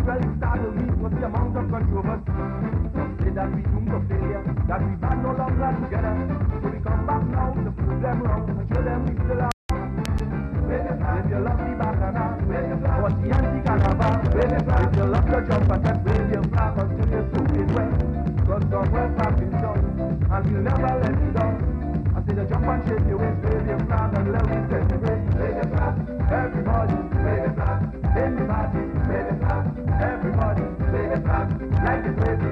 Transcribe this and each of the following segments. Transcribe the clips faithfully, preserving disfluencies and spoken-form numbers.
well, it startled me was the amount of controversy. Say that we doomed to failure, that we band no longer together. So we come back now to prove them wrong and show them we still are. If you love the Bacana, what's the anti-Carnaval? If you love the jump and that wave your flag until you're stupid wet. Cause somewhere back in done, and we'll never let you down. I say the jump and shake your waist, wave your flag and let me celebrate. Wave your flag, everybody, wave your flag. In the party, wave your flag. Everybody, wave your flag, like it's crazy.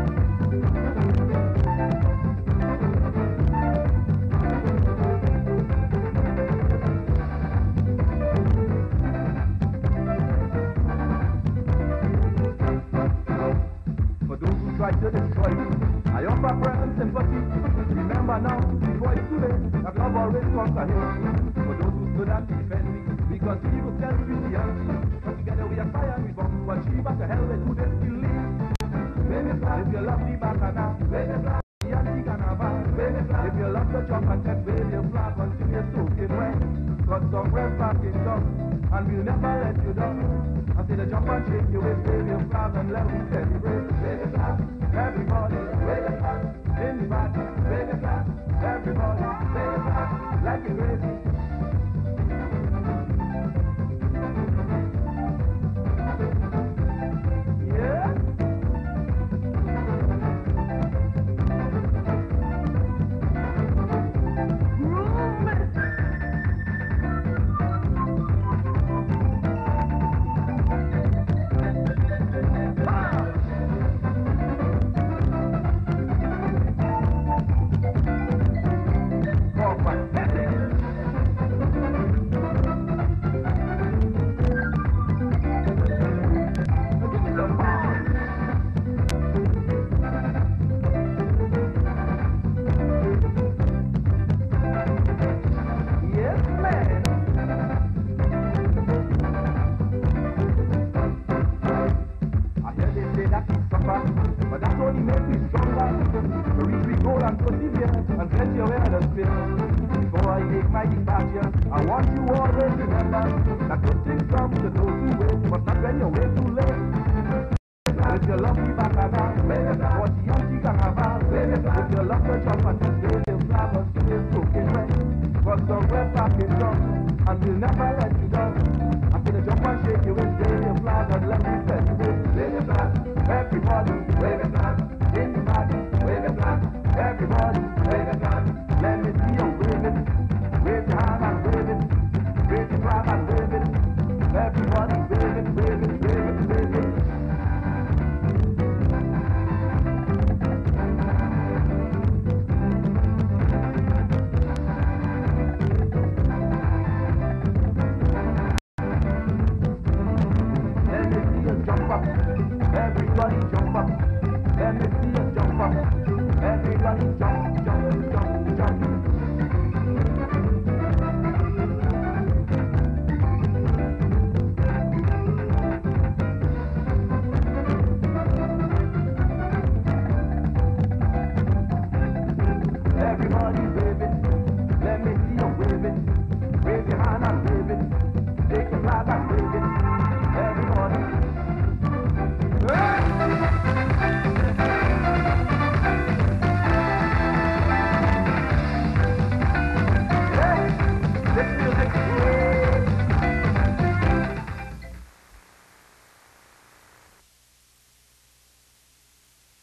Try to destroy you. I offer prayer and sympathy. Remember now, before it's too late, that love always comes ahead. For those who stood and defend me, because evil tells Christianity. But together we are fire, we bomb to achieve, but to hell with who they still live. If you love the Bacana, the anti-Carnaval. If you love the jump and set, wave your flag until you're soaking wet. Cause somewhere back in down, and we'll never let you down. I say the jump and shake your waist, wave your flag and let me celebrate. Wave your flag, everybody, wave your flag. In the party, wave your flag. Everybody, wave your flag, like it's crazy. Yeah. But that only makes me stronger. To reach we goal and persevere and plenty of air and fear. Before I take my departure, I want you always remember that good things come to those who wait, but not when you're way too late. If you love the Bacana, or the anti-Carnaval, if you love the jump and just wave your flag until you're soaking wet. But somewhere back in done, and we'll never let you